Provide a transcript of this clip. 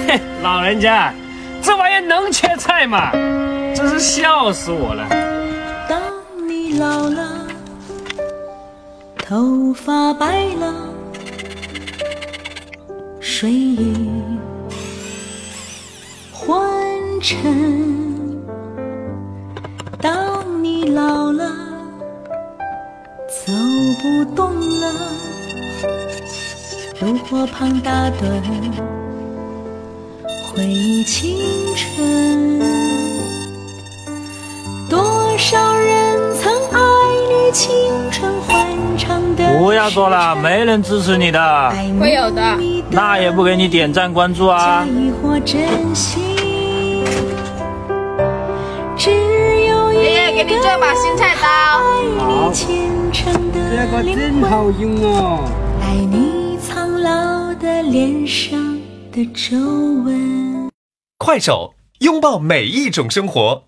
老人家，这玩意能切菜吗？真是笑死我了。 当你老了，头发白了，睡意昏沉。当你老了，走不动了，炉火旁打盹，回忆青春。多少人曾爱你青春欢畅的， 不要做了，没人支持你的。 会有的， 那也不给你点赞关注啊。 或珍惜，只有爷爷给你做把新菜刀。 好，这个真好用哦。 爱你苍老的脸上的皱纹。 快手，拥抱每一种生活。